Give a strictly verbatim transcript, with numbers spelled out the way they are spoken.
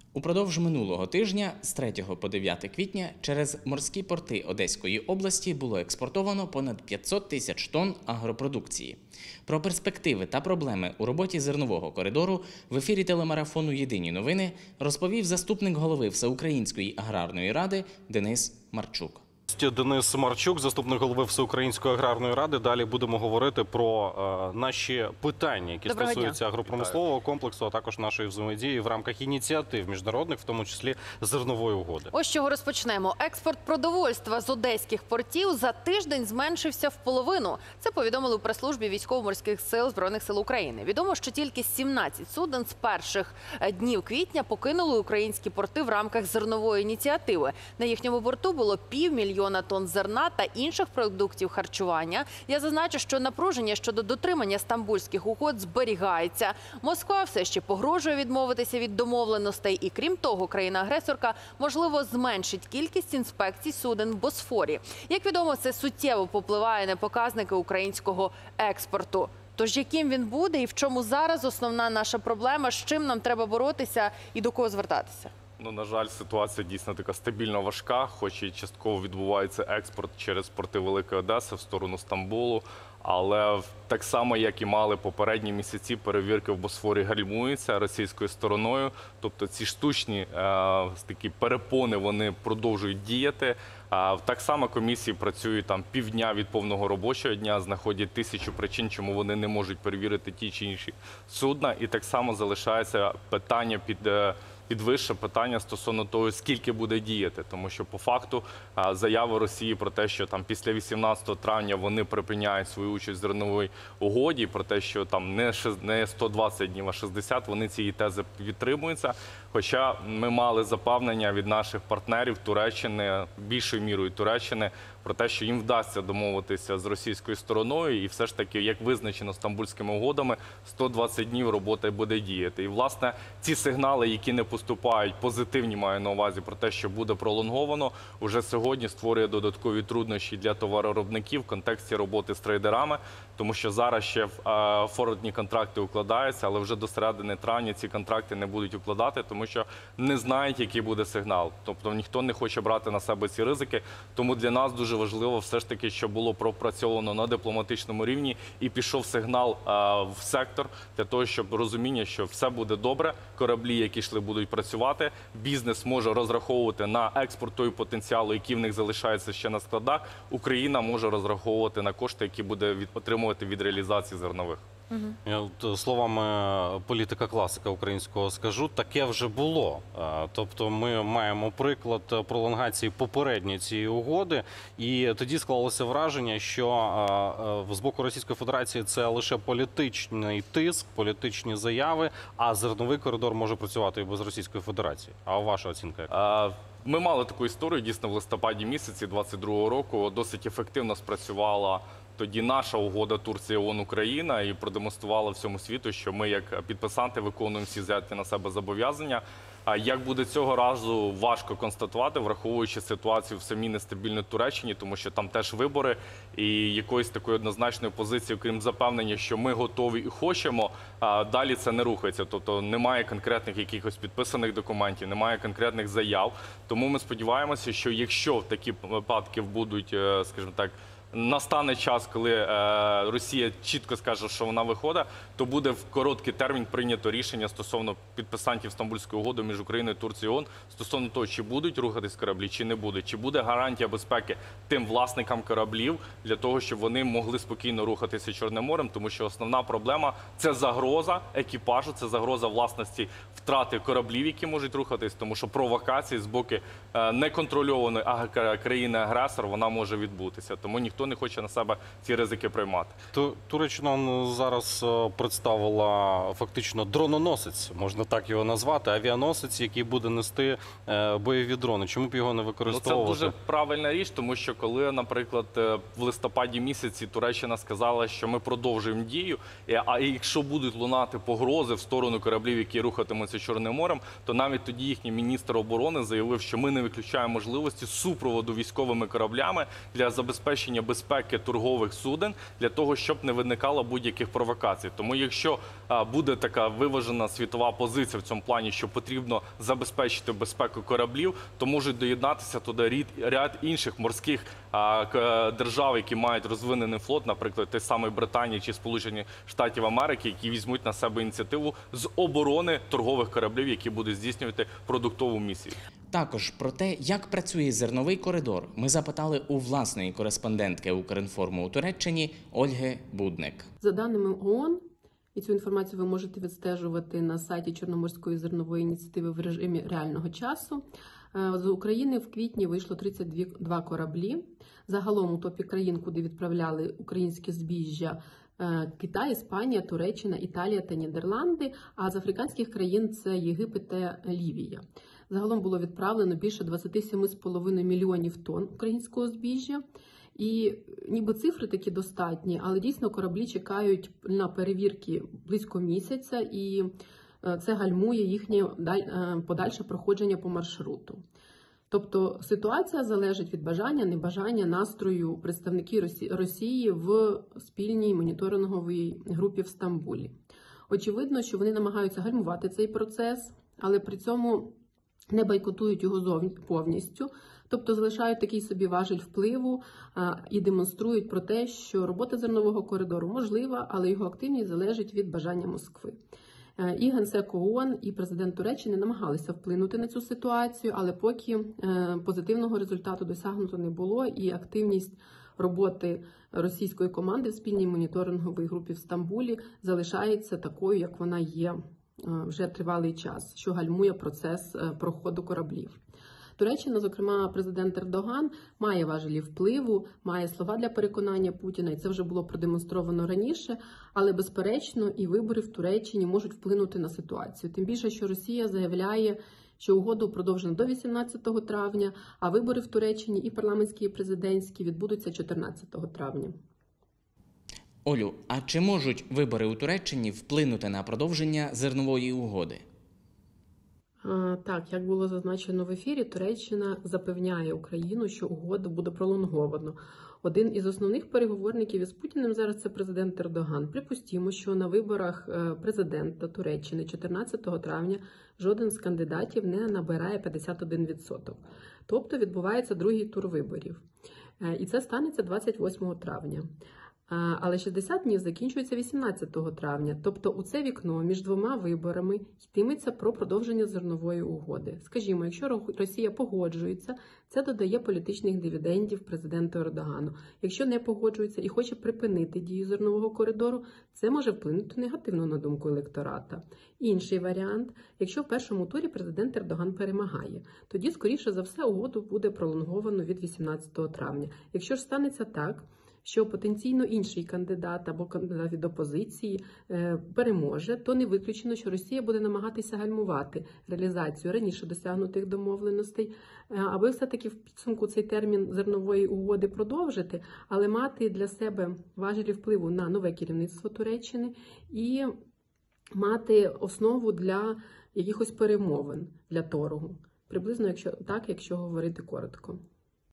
Упродовж минулого тижня з третього по дев'яте квітня через морські порти Одеської області було експортовано понад п'ятсот тисяч тонн агропродукції. Про перспективи та проблеми у роботі зернового коридору в ефірі телемарафону «Єдині новини» розповів заступник голови Всеукраїнської аграрної ради Денис Марчук. Денис Марчук, заступник голови Всеукраїнської аграрної ради. Далі будемо говорити про е, наші питання, які Доброго стосуються дня. агропромислового комплексу, а також нашої взаємодії в рамках ініціатив міжнародних, в тому числі зернової угоди. Ось з чого розпочнемо. Експорт продовольства з одеських портів за тиждень зменшився в половину. Це повідомили у прес-службі Військово-морських сил Збройних сил України. Відомо, що тільки сімнадцять суден з перших днів квітня покинули українські порти в рамках зернової ініціативи. На їхньому борту було півмільйона тонн зерна та інших продуктів харчування. Я зазначу, що напруження щодо дотримання стамбульських угод зберігається. Москва все ще погрожує відмовитися від домовленостей і, крім того, країна-агресорка, можливо, зменшить кількість інспекцій суден в Босфорі. Як відомо, це суттєво попливає на показники українського експорту. Тож яким він буде і в чому зараз основна наша проблема, з чим нам треба боротися і до кого звертатися? Ну, на жаль, ситуація дійсно така стабільно важка, хоч і частково відбувається експорт через порти Великої Одеси в сторону Стамбулу. Але так само, як і мали попередні місяці, перевірки в Босфорі гальмуються російською стороною. Тобто ці штучні е, такі перепони, вони продовжують діяти. Е, так само комісії працюють там півдня від повного робочого дня, знаходять тисячу причин, чому вони не можуть перевірити ті чи інші судна. І так само залишається питання під... Е, підвище питання стосовно того, скільки буде діяти. Тому що, по факту, заяви Росії про те, що там після вісімнадцятого травня вони припиняють свою участь в зерновій угоді, про те, що там не сто двадцять днів, а шістдесят, вони цієї тези підтримуються. Хоча ми мали запевнення від наших партнерів Туреччини, більшою мірою Туреччини, про те, що їм вдасться домовитися з російською стороною, і все ж таки, як визначено стамбульськими угодами, сто двадцять днів робота буде діяти. І, власне, ці сигнали, які не поступають, позитивні, маю на увазі, про те, що буде пролонговано, вже сьогодні створює додаткові труднощі для товаровиробників в контексті роботи з трейдерами, тому що зараз ще форвардні контракти укладаються, але вже до середини травня ці контракти не будуть укладати, тому що не знають, який буде сигнал. Тобто ніхто не хоче брати на себе ці ризики, тому для нас дуже Дуже важливо все ж таки, щоб було пропрацьовано на дипломатичному рівні і пішов сигнал а, в сектор для того, щоб розуміння, що все буде добре, кораблі, які йшли, будуть працювати, бізнес може розраховувати на експорт той потенціалу, який в них залишається ще на складах, Україна може розраховувати на кошти, які буде від, отримувати від реалізації зернових. Я от, словами політика класика українського скажу, таке вже було. Тобто ми маємо приклад пролонгації попередньої цієї угоди, і тоді склалося враження, що з боку Російської Федерації це лише політичний тиск, політичні заяви, а зерновий коридор може працювати і без Російської Федерації. А ваша оцінка яка? Ми мали таку історію, дійсно, в листопаді місяці двадцять другого року досить ефективно спрацювала тоді наша угода Турція-ООН-Україна і продемонструвала всьому світу, що ми як підписанти виконуємо всі взяті на себе зобов'язання. А як буде цього разу, важко констатувати, враховуючи ситуацію в самій нестабільній Туреччині, тому що там теж вибори і якоїсь такої однозначної позиції, крім запевнення, що ми готові і хочемо, а далі це не рухається. Тобто немає конкретних якихось підписаних документів, немає конкретних заяв. Тому ми сподіваємося, що якщо такі випадки будуть, скажімо так, настане час, коли е, Росія чітко скаже, що вона виходить, то буде в короткий термін прийнято рішення стосовно підписантів Стамбульської угоди між Україною і Турцією ООН, стосовно того, чи будуть рухатись кораблі, чи не будуть, чи буде гарантія безпеки тим власникам кораблів для того, щоб вони могли спокійно рухатися Чорним морем, тому що основна проблема – це загроза екіпажу, це загроза власності втрати кораблів, які можуть рухатись, тому що провокації з боку е, неконтрольованої країни-агресора вона може відбутися. Тому ніхто не хоче на себе ці ризики приймати. Туреччина зараз представила фактично дрононосець, можна так його назвати, авіаносець, який буде нести бойові дрони. Чому б його не використовувати? Ну, це дуже правильна річ, тому що коли, наприклад, в листопаді місяці Туреччина сказала, що ми продовжуємо дію, а якщо будуть лунати погрози в сторону кораблів, які рухатимуться Чорним морем, то навіть тоді їхній міністр оборони заявив, що ми не виключаємо можливості супроводу військовими кораблями для забезпечення безпеки торгових суден для того, щоб не виникало будь-яких провокацій. Тому якщо а, буде така виважена світова позиція в цьому плані, що потрібно забезпечити безпеку кораблів, то можуть доєднатися туди ряд, ряд інших морських а, к- держав, які мають розвинений флот, наприклад, той самий Британії чи Сполучені Штатів Америки, які візьмуть на себе ініціативу з оборони торгових кораблів, які будуть здійснювати продуктову місію. Також про те, як працює зерновий коридор, ми запитали у власної кореспондентки Укрінформу у Туреччині Ольги Будник. За даними ООН, і цю інформацію ви можете відстежувати на сайті Чорноморської зернової ініціативи в режимі реального часу, з України в квітні вийшло тридцять два кораблі. Загалом у топі країн, куди відправляли українське збіжжя, Китай, Іспанія, Туреччина, Італія та Нідерланди, а з африканських країн це Єгипет та Лівія. Загалом було відправлено більше двадцять сім цілих п'ять десятих мільйонів тонн українського збіжжя. І ніби цифри такі достатні, але дійсно кораблі чекають на перевірки близько місяця, і це гальмує їхнє подальше проходження по маршруту. Тобто ситуація залежить від бажання, небажання, настрою представників Росії в спільній моніторинговій групі в Стамбулі. Очевидно, що вони намагаються гальмувати цей процес, але при цьому не бойкотують його повністю, тобто залишають такий собі важіль впливу а, і демонструють про те, що робота зернового коридору можлива, але його активність залежить від бажання Москви. І Генсек ООН, і президент Туреччини намагалися вплинути на цю ситуацію, але поки позитивного результату досягнуто не було, і активність роботи російської команди в спільній моніторинговій групі в Стамбулі залишається такою, як вона є вже тривалий час, що гальмує процес проходу кораблів. Туреччина, зокрема президент Ердоган, має важелі впливу, має слова для переконання Путіна, і це вже було продемонстровано раніше, але безперечно і вибори в Туреччині можуть вплинути на ситуацію. Тим більше, що Росія заявляє, що угоду продовжено до вісімнадцятого травня, а вибори в Туреччині і парламентські, і президентські відбудуться чотирнадцятого травня. Олю, а чи можуть вибори у Туреччині вплинути на продовження зернової угоди? Так, як було зазначено в ефірі, Туреччина запевняє Україну, що угоду буде пролонговано. Один із основних переговорників із Путіним зараз це президент Ердоган. Припустімо, що на виборах президента Туреччини чотирнадцятого травня жоден з кандидатів не набирає п'ятдесят один відсоток. Тобто відбувається другий тур виборів. І це станеться двадцять восьмого травня. Але шістдесят днів закінчується вісімнадцятого травня, тобто у це вікно між двома виборами йтиметься про продовження зернової угоди. Скажімо, якщо Росія погоджується, це додає політичних дивідендів президенту Ердогану. Якщо не погоджується і хоче припинити дію зернового коридору, це може вплинути негативно на думку електората. Інший варіант, якщо в першому турі президент Ердоган перемагає, тоді, скоріше за все, угоду буде пролонговано від вісімнадцятого травня. Якщо ж станеться так, що потенційно інший кандидат або кандидат від опозиції е, переможе, то не виключено, що Росія буде намагатися гальмувати реалізацію раніше досягнутих домовленостей, е, аби все-таки в підсумку цей термін зернової угоди продовжити, але мати для себе важелі впливу на нове керівництво Туреччини і мати основу для якихось перемовин, для торгу. Приблизно якщо так, якщо говорити коротко.